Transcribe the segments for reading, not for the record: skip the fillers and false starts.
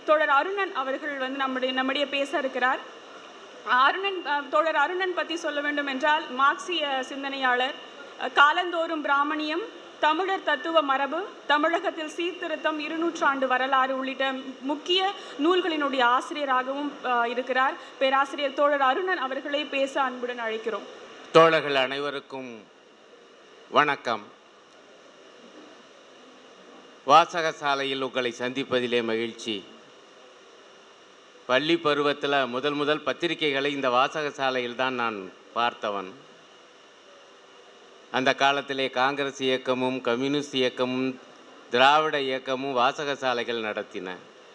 தோழர் அருணன் அவர்கள் வந்து நம்முடைய பேச இருக்கிறார். தோழர் அருணன் பற்றி சொல்ல வேண்டும் என்றால் மார்க்சிய சிந்தனையாளர், காலந்தோறும் பிராமணியம், தமிழர் தத்துவ மரபு, தமிழகத்தில் சீர்திருத்தம், 200 ஆண்டு வரலாறு உள்ளிட்ட முக்கிய நூல்களினுடைய ஆசிரியராகவும் இருக்கிறார். பேராசிரியர் தோழர் அருணன் அவர்களை பேச அன்புடன் அழைக்கிறோம். தோழர்கள் அனைவருக்கும் வணக்கம். வாசகசாலையில் உங்களை சந்திப்பதிலே மகிழ்ச்சி. பள்ளி பருவத்தில் முதல் பத்திரிகைகளை இந்த வாசகசாலையில் தான் நான் பார்த்தவன். அந்த காலத்திலே காங்கிரஸ் இயக்கமும் கம்யூனிஸ்ட் இயக்கமும் திராவிட இயக்கமும் வாசகசாலைகள் நடத்தின.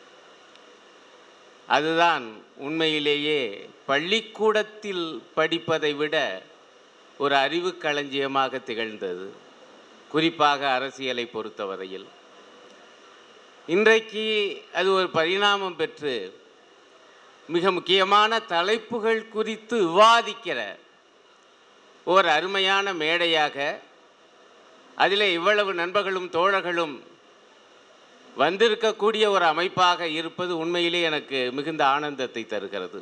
அதுதான் உண்மையிலேயே பள்ளிக்கூடத்தில் படிப்பதை விட ஒரு அறிவு களஞ்சியமாக திகழ்ந்தது, குறிப்பாக அரசியலை பொறுத்தவரையில். இன்றைக்கு அது ஒரு பரிணாமம் பெற்று மிக முக்கியமான தலைப்புகள் குறித்து விவாதிக்கிற ஒரு அருமையான மேடையாக, அதில் இவ்வளவு நண்பர்களும் தோழர்களும் வந்திருக்கக்கூடிய ஒரு அமைப்பாக இருப்பது உண்மையிலே எனக்கு மிகுந்த ஆனந்தத்தை தருகிறது.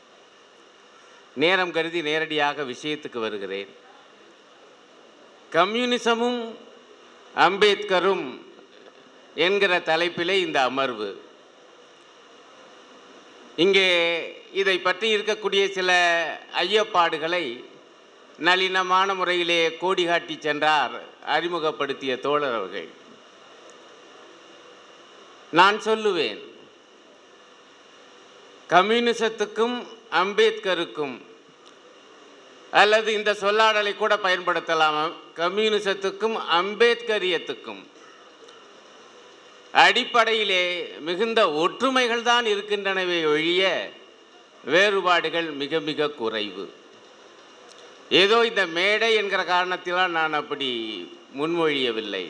நேரம் கருதி நேரடியாக விஷயத்துக்கு வருகிறேன். கம்யூனிசமும் அம்பேத்கரும் என்கிற தலைப்பிலே இந்த அமர்வு. இங்கே இதை பற்றி இருக்கக்கூடிய சில ஐயப்பாடுகளை நளினமான முறையிலே கோடி காட்டி சென்றார் அறிமுகப்படுத்திய தோழர் அவர்கள். நான் சொல்லுவேன், கம்யூனிசத்துக்கும் அம்பேத்கருக்கும், அல்லது இந்த சொல்லாடலை கூட பயன்படுத்தலாம், கம்யூனிசத்துக்கும் அம்பேத்கரியத்துக்கும் அடிப்படையிலே மிகுந்த ஒற்றுமைகள் தான் இருக்கின்றனவே ஒழிய வேறுபாடுகள் மிக மிக குறைவு. ஏதோ இந்த மேடை என்கிற காரணத்தினால் நான் அப்படி முன்மொழியவில்லை.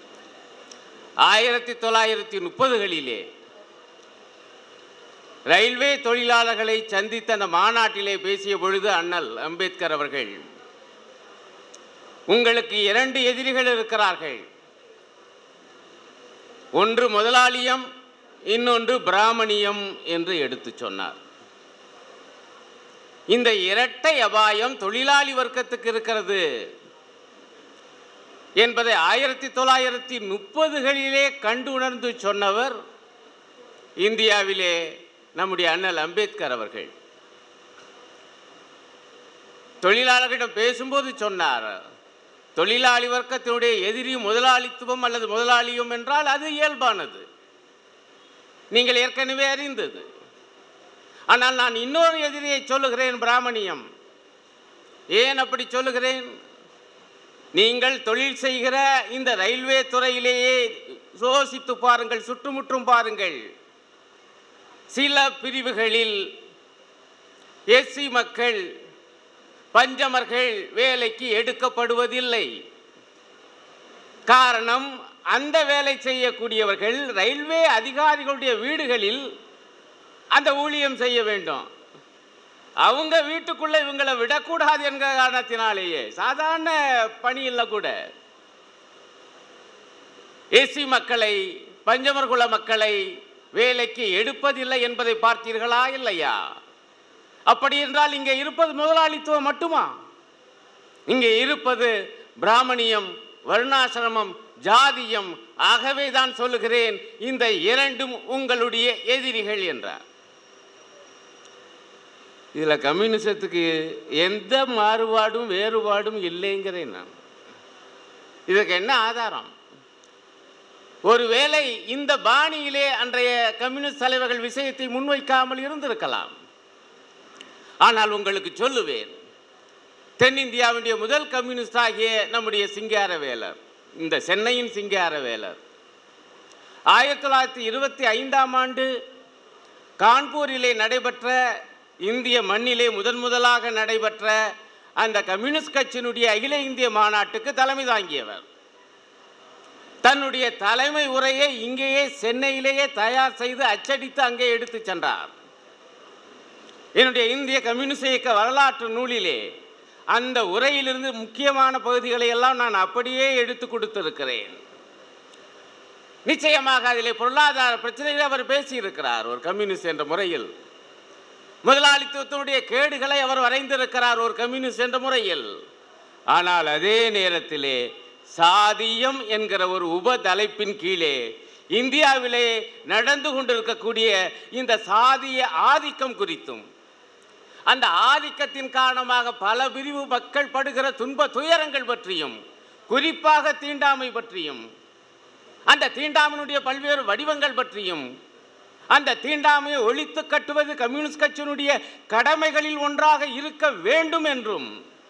1930களிலே ரயில்வே தொழிலாளர்களை சந்தித்த அந்த மாநாட்டிலே பேசிய பொழுது அண்ணல் அம்பேத்கர் அவர்கள், உங்களுக்கு 2 எதிரிகள் இருக்கிறார்கள், ஒன்று முதலாளியம், இன்னொன்று பிராமணியம் என்று எடுத்து சொன்னார். இந்த இரட்டை அபாயம் தொழிலாளி வர்க்கத்துக்கு இருக்கிறது என்பதை 1930களிலே கண்டு உணர்ந்து சொன்னவர் இந்தியாவிலே நம்முடைய அண்ணல் அம்பேத்கர் அவர்கள். தொழிலாளர்களிடம் பேசும்போது சொன்னார், தொழிலாளி வர்க்கத்தினுடைய எதிரி முதலாளித்துவம் அல்லது முதலாளியம் என்றால் அது இயல்பானது, நீங்கள் ஏற்கனவே அறிந்தது. ஆனால் நான் இன்னொரு எதிரியை சொல்லுகிறேன், பிராமணியம். ஏன் அப்படி சொல்லுகிறேன்? நீங்கள் தொழில் செய்கிற இந்த ரயில்வே துறையிலேயே யோசித்து பாருங்கள், சுற்றுமுற்றும் பாருங்கள். சில பிரிவுகளில் எஸ்சி மக்கள், பஞ்சமர்கள் வேலைக்கு எடுக்கப்படுவதில்லை. காரணம், அந்த வேலை செய்யக்கூடியவர்கள் ரயில்வே அதிகாரிகளுடைய வீடுகளில் அந்த ஊழியம் செய்ய வேண்டும். அவங்க வீட்டுக்குள்ளே இவங்களை விடக்கூடாது என்கிற காரணத்தினாலேயே சாதாரண பணியில் கூட எஸ்சி மக்களை, பஞ்சமர் குல மக்களை வேலைக்கு எடுப்பதில்லை என்பதை பார்த்தீர்களா இல்லையா? அப்படி என்றால் இங்கே இருப்பது முதலாளித்துவம் மட்டுமா? இங்கே இருப்பது பிராமணியம், வர்ணாசிரமம், ஜாதியம். ஆகவே தான் சொல்லுகிறேன், இந்த 2ம் உங்களுடைய எதிரிகள் என்றார். இதில் கம்யூனிசத்துக்கு எந்த மாறுபாடும் வேறுபாடும் இல்லைங்கிறேன் நான். இதுக்கு என்ன ஆதாரம்? ஒருவேளை இந்த பாணியிலே அன்றைய கம்யூனிஸ்ட் தலைவர்கள் விஷயத்தை முன்வைக்காமல் இருந்திருக்கலாம். ஆனால் உங்களுக்கு சொல்லுவேன், தென்னிந்தியாவுடைய முதல் கம்யூனிஸ்ட் ஆகிய நம்முடைய சிங்காரவேலர், இந்த சென்னையின் சிங்காரவேலர், 1925ஆம் ஆண்டு கான்பூரிலே நடைபெற்ற, இந்திய மண்ணிலே முதலாக நடைபெற்ற அந்த கம்யூனிஸ்ட் கட்சியினுடைய அகில இந்திய மாநாட்டுக்கு தலைமை தாங்கியவர். தன்னுடைய தலைமை உரையை இங்கேயே சென்னையிலேயே தயார் செய்து அச்சடித்து அங்கே எடுத்து சென்றார். என்னுடைய இந்திய கம்யூனிஸ்ட் இயக்க வரலாற்று நூலிலே அந்த உரையிலிருந்து முக்கியமான பகுதிகளை எல்லாம் நான் அப்படியே எடுத்து கொடுத்திருக்கிறேன். நிச்சயமாக அதிலே பொருளாதார பிரச்சனைகளை அவர் பேசியிருக்கிறார் ஒரு கம்யூனிஸ்ட் என்ற முறையில். முதலாளித்துவத்தினுடைய கேடுகளை அவர் வரைந்திருக்கிறார் ஒரு கம்யூனிஸ்ட் என்ற முறையில். ஆனால் அதே நேரத்திலே சாதியம் என்கிற ஒரு உபதலைப்பின் கீழே இந்தியாவிலே நடந்து கொண்டிருக்கக்கூடிய இந்த சாதிய ஆதிக்கம் குறித்தும் அந்த ஆதிக்கத்தின் காரணமாக பல பிரிவு மக்கள் படுகிற துன்ப துயரங்கள் பற்றியும் குறிப்பாக தீண்டாமை பற்றியும் அந்த தீண்டாமையினுடைய பல்வேறு வடிவங்கள் பற்றியும் அந்த தீண்டாமையை ஒழித்து கட்டுவது கம்யூனிஸ்ட் கட்சியினுடைய கடமைகளில் ஒன்றாக இருக்க வேண்டும் என்றும்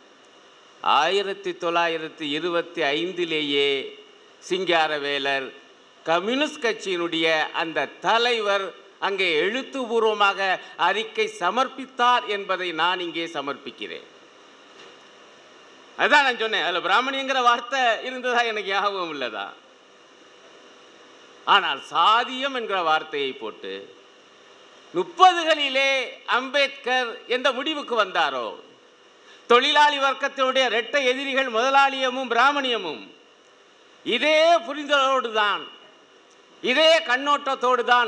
1925 சிங்காரவேலர் கம்யூனிஸ்ட் கட்சியினுடைய அந்த தலைவர் அங்கே எழுத்துப்பூர்வமாக அறிக்கை சமர்ப்பித்தார் என்பதை நான் இங்கே சமர்ப்பிக்கிறேன். அதான் நான் சொன்னேன், அதில் பிராமணியங்கிற வார்த்தை இருந்ததா எனக்கு ஞாபகம் இல்லதா. ஆனால் சாதியம் என்கிற வார்த்தையை போட்டு 30களிலே அம்பேத்கர் எந்த முடிவுக்கு வந்தாரோ, தொழிலாளி வர்க்கத்தினுடைய இரட்டை எதிரிகள் முதலாளியமும் பிராமணியமும் இதே புரிதலோடு தான் இதே கண்ணோட்டத்தோடு தான்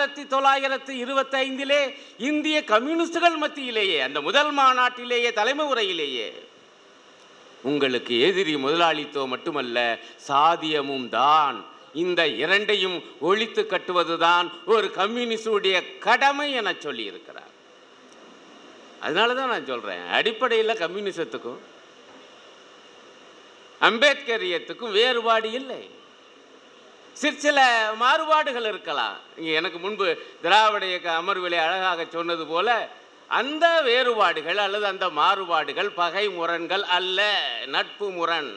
1925 இந்திய கம்யூனிஸ்டுகள் மத்தியிலேயே அந்த முதல் மாநாட்டிலேயே தலைமை உரையிலேயே உங்களுக்கு எதிரி முதலாளித்துவம் மட்டுமல்ல சாதியமும் தான், இந்த இரண்டையும் ஒழித்து கட்டுவதுதான் ஒரு கம்யூனிஸ்டுடைய கடமை என சொல்லி இருக்கிறார். அதனால தான் நான் சொல்றேன், அடிப்படையில் கம்யூனிசத்துக்கும் அம்பேத்கரியத்துக்கும் வேறுபாடு இல்லை. சில மாறுபாடுகள் இருக்கலாம். இங்கே எனக்கு முன்பு திராவிட இயக்க அமர்விலே அழகாக சொன்னது போல அந்த வேறுபாடுகள் அல்லது அந்த மாறுபாடுகள் பகை முரண்கள் அல்ல, நட்பு முரண்.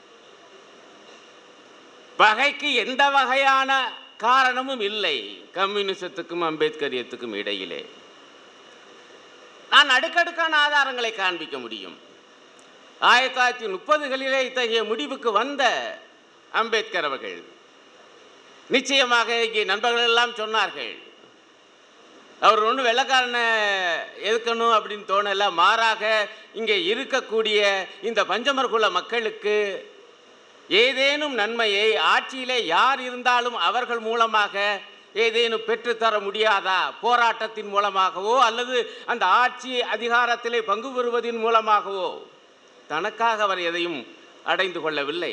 பகைக்கு எந்த வகையான காரணமும் இல்லை கம்யூனிசத்துக்கும் அம்பேத்கரியத்துக்கும் இடையிலே. நான் அடுக்கடுக்கான ஆதாரங்களை காண்பிக்க முடியும். 1930களிலே இத்தகைய முடிவுக்கு வந்த அம்பேத்கர் அவர்கள் நிச்சயமாக இங்கே நண்பர்கள் எல்லாம் சொன்னார்கள், அவர் ஒன்றும் வெள்ளைக்காரனை எதுக்கணும் அப்படின்னு தோணல, மாறாக இங்கே இருக்கக்கூடிய இந்த பஞ்சமர் குல மக்களுக்கு ஏதேனும் நன்மையை ஆட்சியிலே யார் இருந்தாலும் அவர்கள் மூலமாக ஏதேனும் பெற்றுத்தர முடியாதா, போராட்டத்தின் மூலமாகவோ அல்லது அந்த ஆட்சி அதிகாரத்திலே பங்கு பெறுவதன் மூலமாகவோ. தனக்காக அவர் எதையும் அடைந்து கொள்ளவில்லை.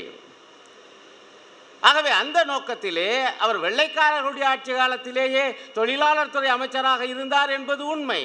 ஆகவே அந்த நோக்கத்திலே அவர் வெள்ளைக்காரர்களுடைய ஆட்சி காலத்திலேயே தொழிலாளர் துறை அமைச்சராக இருந்தார் என்பது உண்மை.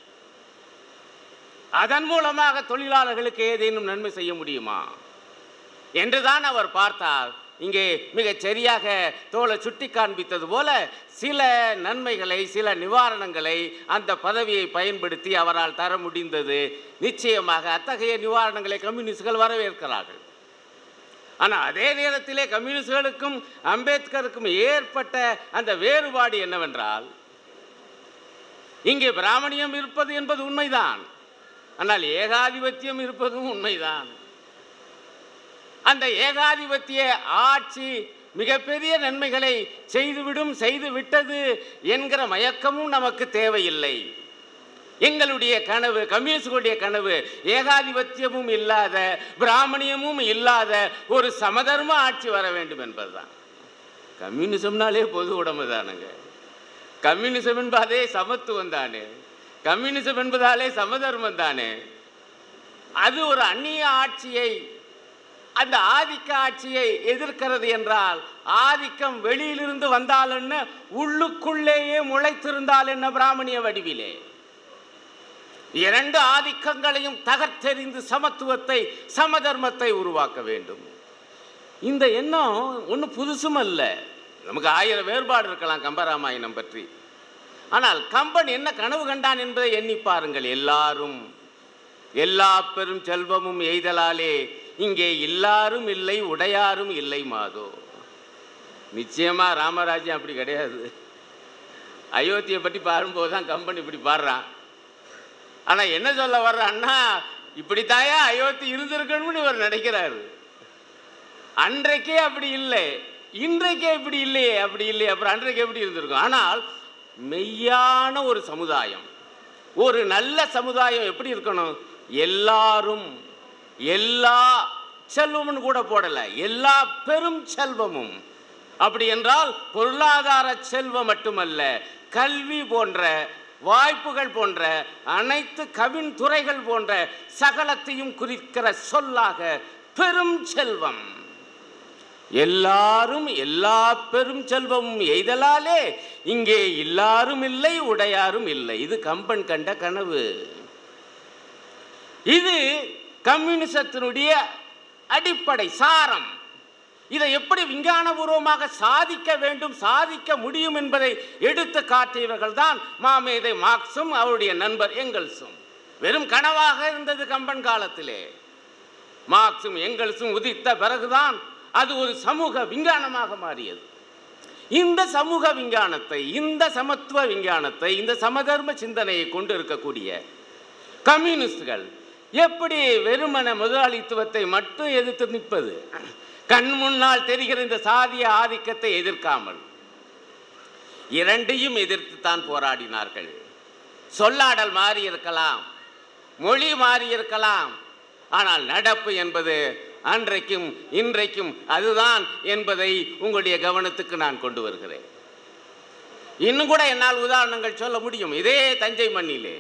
அதன் மூலமாக தொழிலாளர்களுக்கு ஏதேனும் நன்மை செய்ய முடியுமா என்றுதான் அவர் பார்த்தார். இங்கே மிகச் சரியாக தோழர் சுட்டி காண்பித்தது போல சில நன்மைகளை சில நிவாரணங்களை அந்த பதவியை பயன்படுத்தி அவரால் தர முடிந்தது. நிச்சயமாக அத்தகைய நிவாரணங்களை கம்யூனிஸ்டுகள் வரவேற்கிறார்கள். ஆனால் அதே நேரத்திலே கம்யூனிஸ்டுகளுக்கும் அம்பேத்கருக்கும் ஏற்பட்ட அந்த வேறுபாடு என்னவென்றால், இங்கே பிராமணியம் இருப்பது என்பது உண்மைதான், ஆனால் ஏகாதிபத்தியம் இருப்பதும் உண்மைதான். அந்த ஏகாதிபத்திய ஆட்சி மிகப்பெரிய நன்மைகளை செய்து விட்டது என்கிற மயக்கமும் நமக்கு தேவையில்லை. எங்களுடைய கனவு, கம்யூனிஸ்டுடைய கனவு, ஏகாதிபத்தியமும் இல்லாத பிராமணியமும் இல்லாத ஒரு சமதர்ம ஆட்சி வர வேண்டும் என்பதுதான். கம்யூனிசம்னாலே பொது உடைமை தானுங்க. கம்யூனிசம் என்பதே சமத்துவம் தானே, கம்யூனிசம் என்பதாலே சமதர்மம் தானே. அது ஒரு அந்நிய ஆட்சியை, அந்த ஆதிக்க ஆட்சியை எதிர்க்கிறது என்றால், ஆதிக்கம் வெளியிலிருந்து வந்தால் என்ன, உள்ளுக்குள்ளேயே முளைத்திருந்தால் என்ன பிராமணிய வடிவிலே. இரண்டு ஆதிக்கங்களையும் தகர்த்தெறிந்து சமத்துவத்தை சமதர்மத்தை உருவாக்க வேண்டும். இந்த எண்ணம் ஒன்றும் புதுசும் அல்ல. நமக்கு 1000 வேறுபாடு இருக்கலாம் கம்பராமாயணம் பற்றி. ஆனால் கம்பன் என்ன கனவு கண்டான் என்பதை எண்ணி பாருங்கள். எல்லாரும் எல்லா பெரும் செல்வமும் எய்தலாலே இங்கே எல்லாரும் இல்லை உடையாரும் இல்லை மாதோ. நிச்சயமா ராமராஜ்யம் அப்படி கிடையாது. அயோத்தியை பற்றி பாடும்போது தான் கம்பன் இப்படி பாடுறான். ஆனால் என்ன சொல்ல வர்றான்னா, இப்படித்தாயா அயோத்தி இருந்திருக்கணும்னு இவர் நினைக்கிறாரு. அன்றைக்கே அப்படி இல்லை, இன்றைக்கே இப்படி இல்லையே, அப்படி இல்லையே, அப்புறம் அன்றைக்கு எப்படி இருந்திருக்கும். ஆனால் மெய்யான ஒரு சமுதாயம், ஒரு நல்ல சமுதாயம் எப்படி இருக்கணும், எல்லாரும், எல்லா செல்வமும் கூட போடலை, எல்லா பெரும் செல்வமும் அப்படி என்றால் பொருளாதார செல்வம் மட்டுமல்ல, கல்வி போன்ற வாய்ப்புகள் போன்ற அனைத்து கவின்துறைகள் போன்ற சகலத்தையும் குறிக்கிற சொல்லாக பெரும் செல்வம். எல்லாரும் எல்லா பெரும் செல்வமும் எய்தலாலே இங்கே எல்லாரும் இல்லை, உடையாரும் இல்லை. இது கம்பன் கண்ட கனவு. இது கம்யூனிசத்தினுடைய அடிப்படை சாரம். இதை எப்படி விஞ்ஞானபூர்வமாக சாதிக்க வேண்டும், சாதிக்க முடியும் என்பதை எடுத்து காட்டியவர்கள் தான் மாமேதை மார்க்சும் அவருடைய நண்பர் எங்கெல்ஸும். வெறும் கனவாக இருந்தது கம்பன் காலத்திலே. மார்க்சும் எங்கெல்ஸும் உதித்த பிறகுதான் அது ஒரு சமூக விஞ்ஞானமாக மாறியது. இந்த சமூக விஞ்ஞானத்தை, இந்த சமத்துவ விஞ்ஞானத்தை, இந்த சமதர்ம சிந்தனையை கொண்டு இருக்கக்கூடிய கம்யூனிஸ்டுகள் எப்படி வெறுமன முதலாளித்துவத்தை மட்டும் எதிர்த்து நிற்பது? கண் முன்னால் தெரிகிற இந்த சாதிய ஆதிக்கத்தை எதிர்க்காமல் இரண்டையும் எதிர்த்து தான் போராடினார்கள். சொல்லாடல் மாறி இருக்கலாம், மொழி மாறி இருக்கலாம், ஆனால் நடப்பு என்பது அன்றைக்கும் இன்றைக்கும் அதுதான் என்பதை உங்களுடைய கவனத்துக்கு நான் கொண்டு வருகிறேன். இன்னும் கூட என்னால் உதாரணங்கள் சொல்ல முடியும். இதே தஞ்சை மண்ணிலே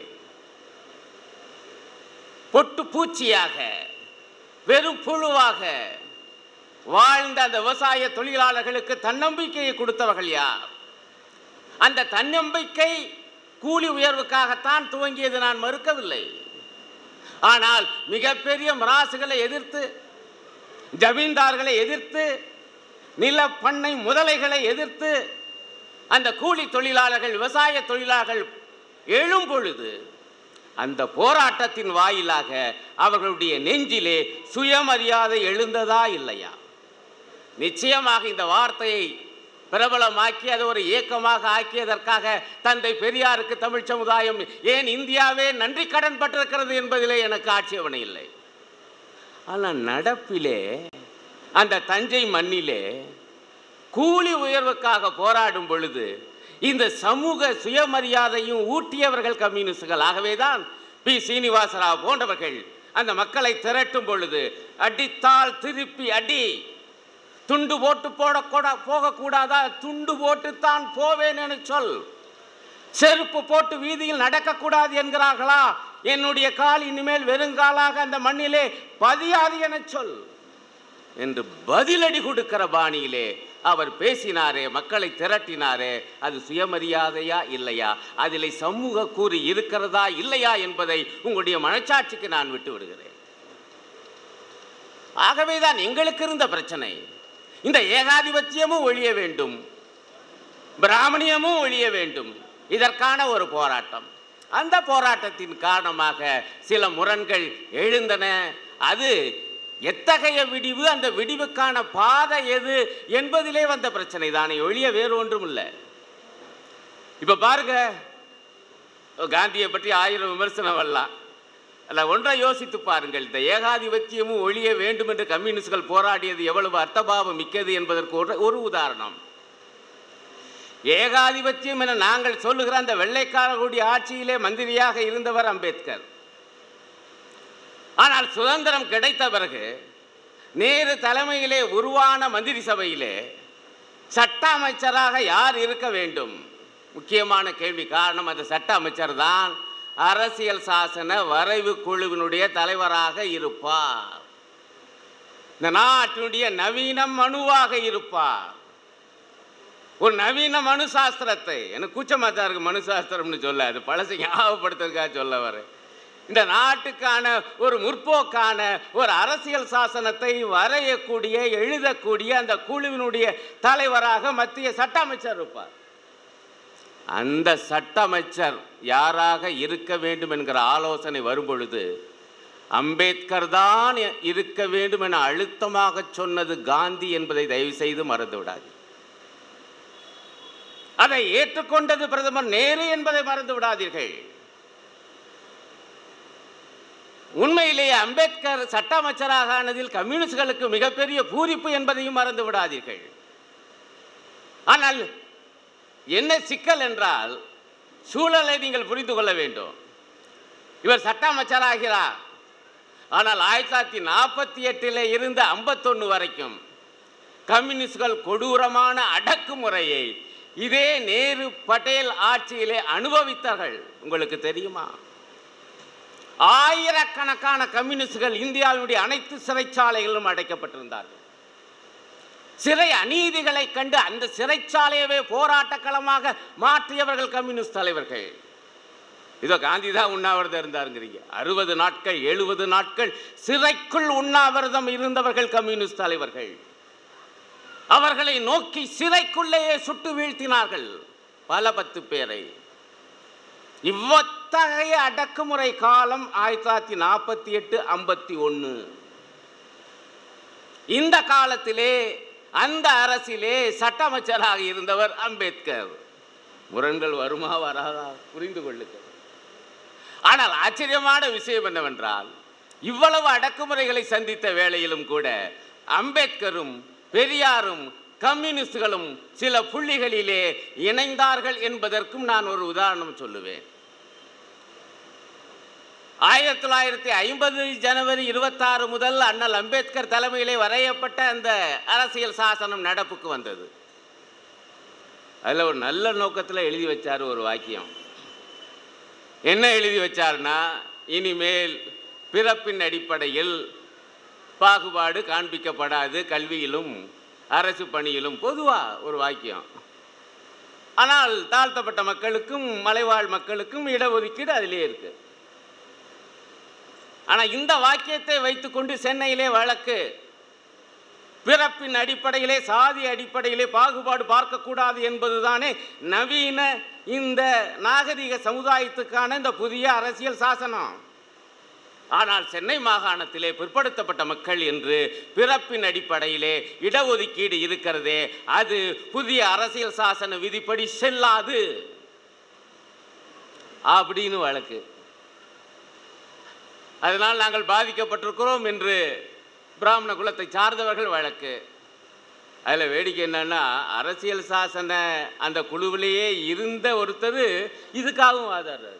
பொட்டு பூச்சியாக வெறும் புழுவாக வாழ்ந்த அந்த விவசாய தொழிலாளர்களுக்கு தன்னம்பிக்கையை கொடுத்தவர்கள் யார்? அந்த தன்னம்பிக்கை கூலி உயர்வுக்காகத்தான் துவங்கியது, நான் மறுக்கவில்லை. ஆனால் மிகப்பெரிய மராசுகளை எதிர்த்து, ஜமீன்தார்களை எதிர்த்து, நில பண்ணை முதலைகளை எதிர்த்து அந்த கூலி தொழிலாளர்கள், விவசாய தொழிலாளர்கள் எழும் பொழுது அந்த போராட்டத்தின் வாயிலாக அவர்களுடைய நெஞ்சிலே சுயமரியாதை எழுந்ததா இல்லையா? நிச்சயமாக இந்த வார்த்தையை பிரபலமாக்கி அதை ஒரு இயக்கமாக ஆக்கியதற்காக தந்தை பெரியாருக்கு தமிழ் சமுதாயம், ஏன் இந்தியாவே நன்றி கடன் பட்டிருக்கிறது என்பதிலே எனக்கு ஆட்சேபனை இல்லை. ஆனால் நடப்பிலே அந்த தஞ்சை மண்ணிலே கூலி உயர்வுக்காக போராடும் பொழுது இந்த சமூக சுயமரியாதையும் ஊட்டியவர்கள் கம்யூனிஸ்டுகள். ஆகவேதான் பி சீனிவாசராவ் போன்றவர்கள் அந்த மக்களை திரட்டும் பொழுது அடித்தால் திருப்பி அடி, துண்டு போட்டு போகக்கூடாதா, துண்டு போட்டுத்தான் போவேன் என சொல், செருப்பு போட்டு வீதியில் நடக்கக்கூடாது என்கிறார்களா, என்னுடைய கால் இனிமேல் வெறுங்காலாக அந்த மண்ணிலே பதியாது என சொல் என்று பதிலடி கொடுக்கிற பாணியிலே அவர் பேசினாரே, மக்களை திரட்டினாரே. அது சுயமரியாதையா இல்லையா, அதில் சமூக கூறு இருக்கிறதா இல்லையா என்பதை உங்களுடைய மனச்சாட்சிக்கு நான் விட்டு விடுகிறேன். ஆகவேதான் எங்களுக்கு இருந்த பிரச்சனை. இந்த ஏகாதிபத்தியமும் ஒழிய வேண்டும், பிராமணியமும் ஒழிய வேண்டும். இதற்கான ஒரு போராட்டம். அந்த போராட்டத்தின் காரணமாக சில முரண்கள் எழுந்தன. அது எத்தகைய விடிவு, அந்த விடிவுக்கான பாதை எது என்பதிலே வந்த பிரச்சனை தானே ஒழிய வேறு ஒன்றும் இல்லை. இப்ப பாருங்க, காந்தியை பற்றி 1000 விமர்சனம் வரலாம். அல்ல, ஒன்றை யோசித்து பாருங்கள். இந்த ஏகாதிபத்தியமும் ஒழிய வேண்டும் என்று கம்யூனிஸ்டுகள் போராடியது எவ்வளவு அர்த்தபாவம் மிக்கது என்பதற்கு ஒரு உதாரணம். ஏகாதிபத்தியம் என நாங்கள் சொல்லுகிற அந்த வெள்ளைக்காரர்களுடைய ஆட்சியிலே மந்திரியாக இருந்தவர் அம்பேத்கர். ஆனால் சுதந்திரம் கிடைத்த பிறகு நேரு தலைமையிலே உருவான மந்திரி சபையிலே சட்ட அமைச்சராக யார் இருக்க வேண்டும்? முக்கியமான கேள்வி. காரணம், அந்த சட்ட அமைச்சர் தான் அரசியல் சாசன வரைவு குழுவினுடைய தலைவராக இருப்பார். இந்த நாட்டினுடைய நவீன மனுவாக இருப்பார். ஒரு நவீன மனு சாஸ்திரத்தை, எனக்கு கூச்சமாத்தான் இருக்கு மனு சாஸ்திரம்னு சொல்ல, அது பழசை ஞாபகப்படுத்துறதுக்காக சொல்ல வர, இந்த நாட்டுக்கான ஒரு முற்போக்கான ஒரு அரசியல் சாசனத்தை வரையக்கூடிய, எழுதக்கூடிய அந்த குழுவினுடைய தலைவராக மத்திய சட்ட அமைச்சர் இருப்பார். அந்த சட்ட அமைச்சர் யாராக இருக்க வேண்டும் என்கிற ஆலோசனை வரும்பொழுது அம்பேத்கர் தான் இருக்க வேண்டும் என அழுத்தமாக சொன்னது காந்தி என்பதை தயவு செய்து மறந்து விடாது. அதை ஏற்றுக்கொண்டது பிரதமர் நேரு என்பதை மறந்து விடாதீர்கள். உண்மையிலேயே அம்பேத்கர் சட்ட அமைச்சராக ஆனதில் கம்யூனிஸ்டுகளுக்கு மிகப்பெரிய பூரிப்பு என்பதையும் மறந்து விடாதீர்கள். ஆனால் என்ன சிக்கல் என்றால், சூழலை நீங்கள் புரிந்து கொள்ள வேண்டும். இவர் சட்ட அமைச்சராகிறார். ஆனால் 1948 இருந்து 51 வரைக்கும் கம்யூனிஸ்டுகள் கொடூரமான அடக்குமுறையை இதே நேரு பட்டேல் ஆட்சியிலே அனுபவித்தார்கள். உங்களுக்கு தெரியுமா? ஆயிரக்கணக்கான கம்யூனிஸ்டுகள் இந்தியாவினுடைய அனைத்து சிறைச்சாலைகளிலும் அடைக்கப்பட்டிருந்தார்கள். சிறை அநீதிகளை கண்டு அந்த சிறைச்சாலையவே போராட்ட களமாக மாற்றியவர்கள் கம்யூனிஸ்ட் தலைவர்கள். இதோ காந்தி தான் உண்ணாவிரதம் இருந்தாருங்கிறீங்க. 60 நாட்கள் 70 நாட்கள் சிறைக்குள் உண்ணாவிரதம் இருந்தவர்கள் கம்யூனிஸ்ட் தலைவர்கள். அவர்களை நோக்கி சிறைக்குள்ளேயே சுட்டு வீழ்த்தினார்கள் பல 10 பேரை. இவ்வத்தகைய அடக்குமுறை காலம் 1948-51. இந்த காலத்திலே அந்த அரசிலே சட்ட அமைச்சராக இருந்தவர் அம்பேத்கர். முரண்கள் வருமா வராதா புரிந்து கொள்ளுங்கள். ஆனால் ஆச்சரியமான விஷயம் என்னவென்றால், இவ்வளவு அடக்குமுறைகளை சந்தித்த வேளையிலும் கூட அம்பேத்கரும் பெரியாரும் கம்யூனிஸ்டுகளும் சில புள்ளிகளிலே இணைந்தார்கள் என்பதற்கும் நான் ஒரு உதாரணம் சொல்லுவேன். 1950 ஜனவரி 26 முதல் அண்ணல் அம்பேத்கர் தலைமையிலே வரையப்பட்ட அந்த அரசியல் சாசனம் நடப்புக்கு வந்தது. அதில் ஒரு நல்ல நோக்கத்தில் எழுதி வச்சார் ஒரு வாக்கியம். என்ன எழுதி வச்சார்னா, இனிமேல் பிறப்பின் அடிப்படையில் பாகுபாடு காண்பிக்கப்படாது கல்வியிலும் அரசு பணியிலும். பொதுவாக ஒரு வாக்கியம். ஆனால் தாழ்த்தப்பட்ட மக்களுக்கும் மலைவாழ் மக்களுக்கும் இடஒதுக்கீடு அதிலே இருக்கு. ஆனால் இந்த வாக்கியத்தை வைத்துக்கொண்டு சென்னையிலே வழக்கு. பிறப்பின் அடிப்படையிலே சாதி அடிப்படையிலே பாகுபாடு பார்க்கக்கூடாது என்பதுதானே நவீன இந்த நாகரிக சமுதாயத்துக்கான இந்த புதிய அரசியல் சாசனம். ஆனால் சென்னை மாகாணத்திலே பிற்படுத்தப்பட்ட மக்கள் என்று பிறப்பின் அடிப்படையிலே இடஒதுக்கீடு இருக்கிறதே, அது புதிய அரசியல் சாசன விதிப்படி செல்லாது அப்படின்னு வழக்கு. அதனால் நாங்கள் பாதிக்கப்பட்டிருக்கிறோம் என்று பிராமண குலத்தை சார்ந்தவர்கள் வழக்கு. அதில் வேடிக்கை என்னன்னா, அரசியல் சாசன அந்த குழுவிலேயே இருந்த ஒருத்தர் இதுக்காகவும் வாதாடுறாரு.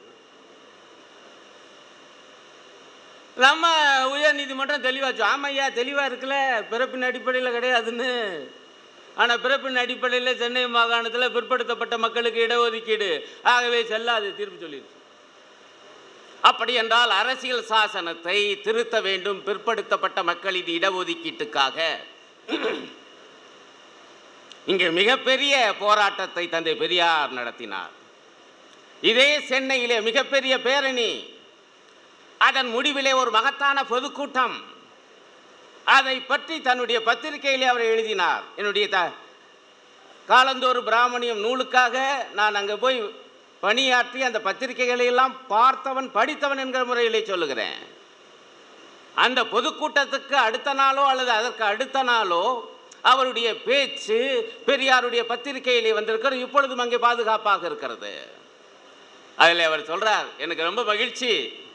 நம்ம உயர் நீதிமன்றம் தெளிவாச்சு, ஆமையா தெளிவாக இருக்குல்ல, பிறப்பின் அடிப்படையில் கிடையாதுன்னு. ஆனால் பிறப்பின் அடிப்படையில் சென்னை மாகாணத்தில் பிற்படுத்தப்பட்ட மக்களுக்கு இடஒதுக்கீடு, ஆகவே செல்லாது தீர்ப்பு சொல்லிடுச்சு. அப்படி என்றால் அரசியல் சாசனத்தை திருத்த வேண்டும் பிற்படுத்தப்பட்ட மக்களின் இடஒதுக்கீட்டுக்காக. இங்கே மிகப்பெரிய போராட்டத்தை தந்தை பெரியார் நடத்தினார். இதே சென்னையிலே மிகப்பெரிய பேரணி, அதன் முடிவிலே ஒரு மகத்தான பொதுக்கூட்டம். அதை பற்றி தன்னுடைய பத்திரிகையிலே அவர் எழுதினார். என்னுடைய காலந்தோறும் பிராமணியம் நூலுக்காக நான் அங்கே போய் பணியாற்றி அந்த பத்திரிகைகளை எல்லாம் பார்த்தவன் படித்தவன் என்கிற முறையிலே சொல்லுகிறேன். அந்த பொதுக்கூட்டத்துக்கு அடுத்த நாளோ அல்லது அதற்கு அடுத்த நாளோ அவருடைய பேச்சு பெரியாருடைய பத்திரிகையிலே வந்திருக்கிறது. இப்பொழுதும் அங்கே பாதுகாப்பாக இருக்கிறது. அதில் அவர் சொல்றார், எனக்கு ரொம்ப மகிழ்ச்சி,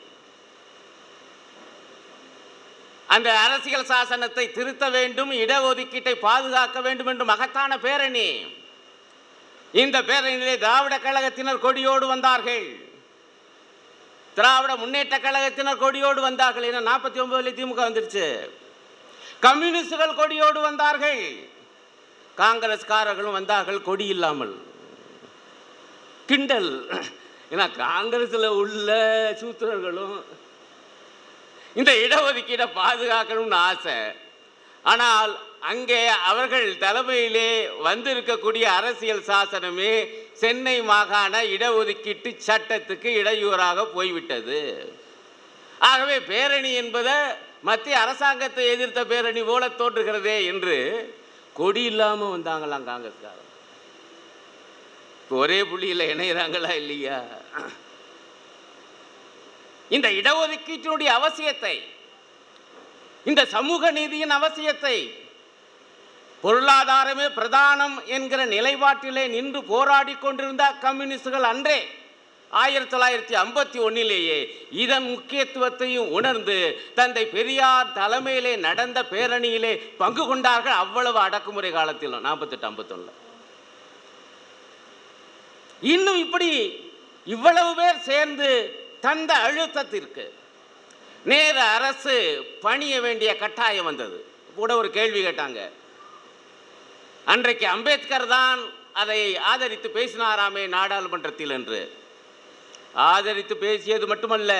அந்த அரசியல் சாசனத்தை திருத்த வேண்டும், இடஒதுக்கீட்டை பாதுகாக்க வேண்டும் என்று மகத்தான பேரணி. இந்த பேரணியிலே திராவிட கழகத்தினர் கொடியோடு வந்தார்கள், திராவிட முன்னேற்ற கழகத்தினர் கொடியோடு வந்தார்கள். ஏன்னா 49 திமுக வந்துருச்சு. கம்யூனிஸ்டுகள் கொடியோடு வந்தார்கள், காங்கிரஸ்காரர்களும் வந்தார்கள் கொடி இல்லாமல். கிண்டல். ஏன்னா காங்கிரஸில் உள்ள சூத்திரர்களும் இந்த இடஒதுக்கீடை பாதுகாக்கணும்னு ஆசை. ஆனால் அங்கே அவர்கள் தலைமையிலே வந்திருக்கக்கூடிய அரசியல் சாசனமே சென்னை மாகாண இடஒதுக்கீட்டு சட்டத்துக்கு இடையூறாக போய்விட்டது. ஆகவே பேரணி என்பதை மத்திய அரசாங்கத்தை எதிர்த்த பேரணி போல தோன்றுகிறதே என்று கொடி இல்லாமல் வந்தாங்களாம் காங்கிரஸ்காரர். ஒரே புள்ளியில் இணைகிறாங்களா இல்லையா? இந்த இடஒதுக்கீட்டினுடைய அவசியத்தை, இந்த சமூக நீதியின் அவசியத்தை, பொருளாதாரமே பிரதானம் என்கிற நிலைப்பாட்டிலே நின்று போராடி கொண்டிருந்த கம்யூனிஸ்டுகள் அன்றே 1951 இதன் முக்கியத்துவத்தையும் உணர்ந்து தந்தை பெரியார் தலைமையிலே நடந்த பேரணியிலே பங்கு கொண்டார்கள். அவ்வளவு அடக்குமுறை காலத்தில் 48-51. இன்னும் இப்படி இவ்வளவு பேர் சேர்ந்து தந்த அழுத்தத்திற்கு நேரு அரசு பணிய வேண்டிய கட்டாயம் வந்தது. கூட ஒரு கேள்வி கேட்டாங்க, அன்றைக்கு அம்பேத்கர் தான் அதை ஆதரித்து பேசினாராமே நாடாளுமன்றத்தில் என்று. ஆதரித்து பேசியது மட்டுமல்ல,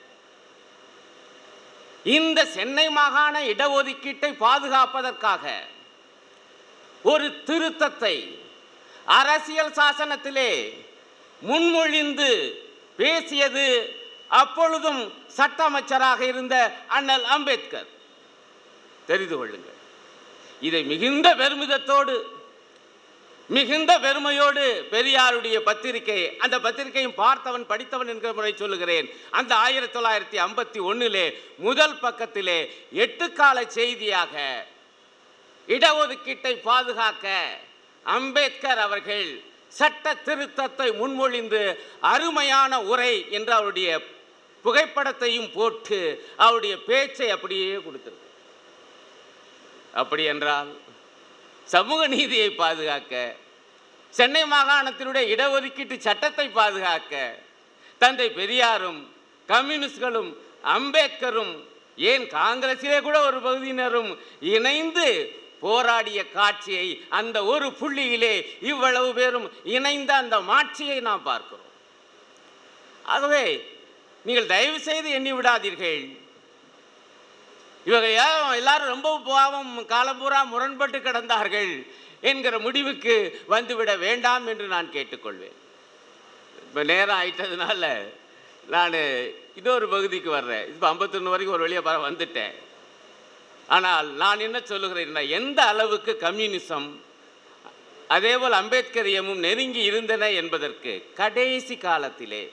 இந்த சென்னை மாகாண இடஒதுக்கீட்டை பாதுகாப்பதற்காக ஒரு திருத்தத்தை அரசியல் சாசனத்திலே முன்மொழிந்து பேசியது அப்பொழுதும் சட்ட அமைச்சராக இருந்த அண்ணல் அம்பேத்கர். தெரிந்து கொள்ளுங்கள். இதை மிகுந்த பெருமிதத்தோடு மிகுந்த பெருமையோடு பெரியாருடைய பத்திரிகை, அந்த பத்திரிகையும் பார்த்தவன் படித்தவன் என்கிற முறை சொல்லுகிறேன், அந்த 1951 முதல் பக்கத்திலே 8 கால செய்தியாக இடஒதுக்கீட்டை பாதுகாக்க அம்பேத்கர் அவர்கள் சட்ட திருத்தத்தை முன்மொழிந்து அருமையான உரை என்று அவருடைய புகைப்படத்தையும் போட்டு அவருடைய பேச்சை அப்படியே கொடுத்திருக்கு. அப்படி என்றால் சமூக நீதியை பாதுகாக்க, சென்னை மாகாணத்தினுடைய இடஒதுக்கீட்டு சட்டத்தை பாதுகாக்க தந்தை பெரியாரும் கம்யூனிஸ்ட்களும் அம்பேத்கரும் ஏன் காங்கிரஸிலே கூட ஒரு பகுதியினரும் இணைந்து போராடிய காட்சியை, அந்த ஒரு புள்ளியிலே இவ்வளவு பேரும் இணைந்த அந்த மாட்சியை நாம் பார்க்கிறோம். ஆகவே நீங்கள் தயவு செய்து எண்ணி விடாதீர்கள், இவங்க எல்லாரும் ரொம்ப பாவம், காலம்பூரா முரண்பட்டு கிடந்தார்கள் என்கிற முடிவுக்கு வந்துவிட வேண்டாம் என்று நான் கேட்டுக்கொள்வேன். இப்போ நேரம் ஆயிட்டதுனால நான் இன்னொரு பகுதிக்கு வர்றேன். இப்போ 51 வரைக்கும் ஒரு வழியாக வந்துட்டேன். ஆனால் நான் என்ன சொல்லுகிறேன்னா, எந்த அளவுக்கு கம்யூனிசம் அதேபோல் அம்பேத்கரியமும் நெருங்கி இருந்தன என்பதற்கு கடைசி காலத்திலே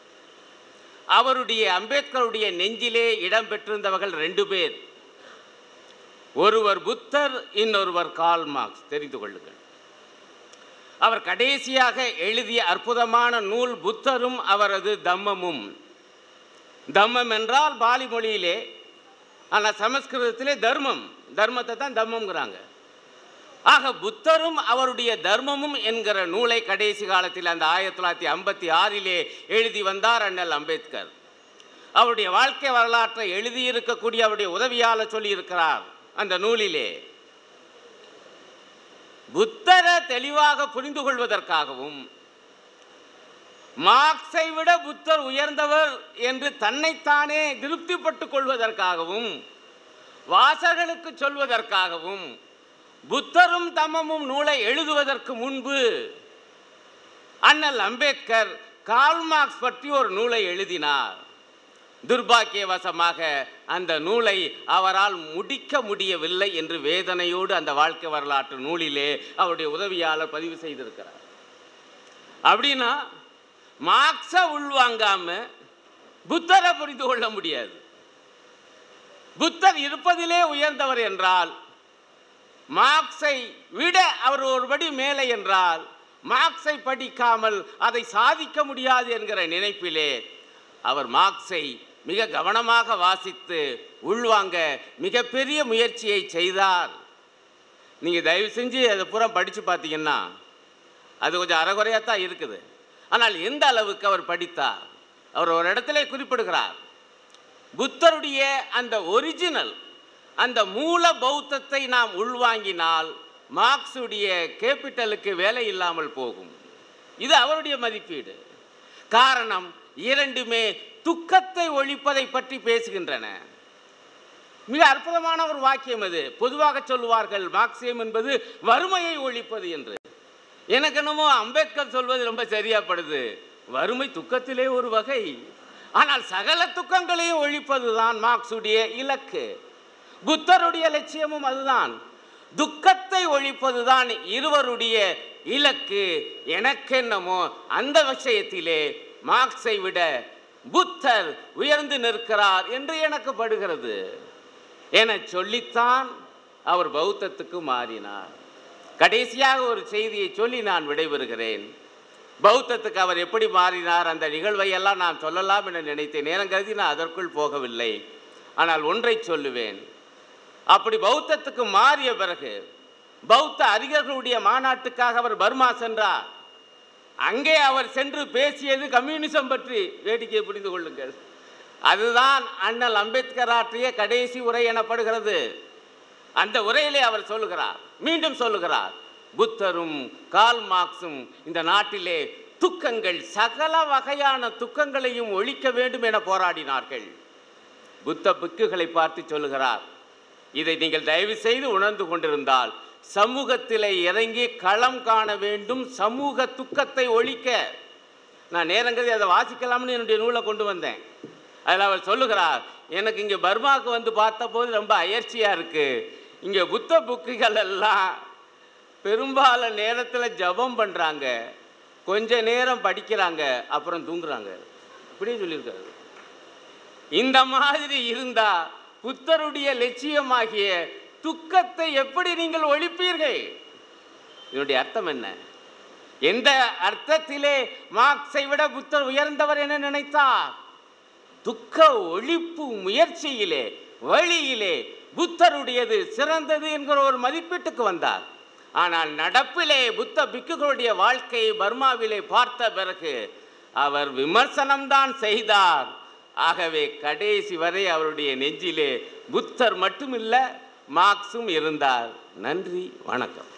அம்பேத்கருடைய நெஞ்சிலே இடம் பெற்றிருந்தவர்கள் 2 பேர். ஒருவர் புத்தர், இன்னொருவர் கார்ல் மார்க்ஸ். தெரிந்து கொள்ளுங்கள். அவர் கடைசியாக எழுதிய அற்புதமான நூல் புத்தரும் அவரது தம்மமும். தம்மம் என்றால் பாலி மொழியிலே, ஆனால் சமஸ்கிருதத்திலே தர்மம், தர்மத்தை தான் தம்மம்ங்கிறாங்க. ஆக புத்தரும் அவருடைய தர்மமும் என்கிற நூலை கடைசி காலத்தில் அந்த 1956 எழுதி வந்தார் அண்ணல் அம்பேத்கர். அவருடைய வாழ்க்கை வரலாற்றை எழுதியிருக்கக்கூடிய அவருடைய உதவியாளர் சொல்லியிருக்கிறார் அந்த நூலிலே, புத்தரை தெளிவாக புரிந்து கொள்வதற்காகவும் மார்க்ஸை விட புத்தர் உயர்ந்தவர் என்று தன்னைத்தானே திருப்திப்பட்டுக் கொள்வதற்காகவும் வாசகர்களுக்கு சொல்வதற்காகவும் புத்தரும் தம்மமும் நூலை எழுதுவதற்கு முன்பு அண்ணல் அம்பேத்கர் கார்ல் மார்க்ஸ் பற்றி ஒரு நூலை எழுதினார். துர்பாக்கியவசமாக அந்த நூலை அவரால் முடிக்க முடியவில்லை என்று வேதனையோடு அந்த வாழ்க்கை வரலாற்று நூலிலே அவருடைய உதவியாளர் பதிவு செய்திருக்கிறார். அப்படின்னா மார்க்ஸை உள்வாங்காம புத்தரை புரிந்து கொள்ள முடியாது. புத்தர் இருப்பதிலே உயர்ந்தவர் என்றால், மார்க்ஸை விட அவர் ஒருபடி மேலே என்றால், மார்க்ஸை படிக்காமல் அதை சாதிக்க முடியாது என்கிற நினைப்பிலே அவர் மார்க்ஸை மிக கவனமாக வாசித்து உள்வாங்க மிகப்பெரிய முயற்சியை செய்தார். நீங்கள் தயவு செஞ்சு அதை பூரா படித்து பார்த்தீங்கன்னா அது கொஞ்சம் அறகுறையாக தான் இருக்குது. ஆனால் எந்த அளவுக்கு அவர் படித்தார், அவர் ஒரு இடத்துல குறிப்பிடுகிறார், புத்தருடைய அந்த ஒரிஜினல், அந்த மூல பௌத்தத்தை நாம் உள்வாங்கினால் மார்க்ஸுடைய கேபிட்டலுக்கு வேலை இல்லாமல் போகும். இது அவருடைய மதிப்பீடு. காரணம், இரண்டுமே துக்கத்தை ஒழிப்பதை பற்றி பேசுகின்றன. மிக அற்புதமான ஒரு வாக்கியம் அது. பொதுவாக சொல்லுவார்கள் மார்க்சியம் என்பது வறுமையை ஒழிப்பது என்று. எனக்கு என்னமோ அம்பேத்கர் சொல்வது ரொம்ப சரியாப்படுது. வறுமை துக்கத்திலே ஒரு வகை, ஆனால் சகல துக்கங்களையும் ஒழிப்பது தான் மார்க்ஸுடைய இலக்கு. புத்தருடைய லட்சியமும் அதுதான். துக்கத்தை ஒழிப்பதுதான் இருவருடைய இலக்கு. எனக்கென்னமோ அந்த விஷயத்திலே மார்க்ஸை விட புத்தர் உயர்ந்து நிற்கிறார் என்று எனக்கு படுகிறது என சொல்லித்தான் அவர் பௌத்தத்துக்கு மாறினார். கடைசியாக ஒரு செய்தியை சொல்லி நான் விடைபெறுகிறேன். பௌத்தத்துக்கு அவர் எப்படி மாறினார், அந்த நிகழ்வை எல்லாம் நான் சொல்லலாம் என நினைத்தேன். நேரம் கருதி நான் அதற்குள் போகவில்லை. ஆனால் ஒன்றை சொல்லுவேன். அப்படி பௌத்தத்துக்கு மாறிய பிறகு பௌத்த அறிஞர்களுடைய மாநாட்டுக்காக அவர் பர்மா சென்றார். அங்கே அவர் சென்று பேசியது கம்யூனிசம் பற்றி. வேடிக்கையை புரிந்து கொள்ளுங்கள். அதுதான் அண்ணல் அம்பேத்கர் ஆற்றிய கடைசி உரை எனப்படுகிறது. அந்த உரையிலே அவர் சொல்லுகிறார், மீண்டும் சொல்லுகிறார், புத்தரும் கார்ல் மார்க்ஸும் இந்த நாட்டிலே துக்கங்கள், சகல வகையான துக்கங்களையும் ஒழிக்க வேண்டும் என போராடினார்கள். புத்த பிக்குகளை பார்த்து சொல்லுகிறார், இதை நீங்கள் தயவு செய்து உணர்ந்து கொண்டிருந்தால் சமூகத்திலே இறங்கி களம் காண வேண்டும், சமூக துக்கத்தை ஒழிக்க. நான் நேரங்கதி அதை வாசிக்கலாம்னு என்னுடைய நூலை கொண்டு வந்தேன். அதில் அவர் சொல்லுகிறார், எனக்கு இங்கே பர்மாவுக்கு வந்து பார்த்தபோது ரொம்ப அயற்சியாக இருக்குது. இங்கே புத்த புக்குகள் எல்லாம் பெரும்பாலான நேரத்தில் ஜபம் பண்ணுறாங்க, கொஞ்ச நேரம் படிக்கிறாங்க, அப்புறம் தூங்குறாங்க. இப்படியே சொல்லியிருக்காரு. இந்த மாதிரி இருந்தால் புத்தருடைய லட்சியமாகிய துக்கத்தை எப்படி நீங்கள் ஒழிப்பீர்கள்? இதனுடைய அர்த்தம் என்ன? எந்த அர்த்தத்திலே மார்க்ஸை விட புத்தர் உயர்ந்தவர் என நினைத்தார்? துக்க ஒழிப்பு முயற்சியிலே, வழியிலே புத்தருடையது சிறந்தது என்கிற ஒரு மதிப்பீட்டுக்கு வந்தார். ஆனால் நடப்பிலே புத்த பிக்குகளுடைய வாழ்க்கையை பர்மாவிலே பார்த்த பிறகு அவர் விமர்சனம்தான் செய்தார். ஆகவே கடைசி வரை அவருடைய நெஞ்சிலே புத்தர் மட்டுமில்லை, மார்க்ஸும் இருந்தார். நன்றி, வணக்கம்.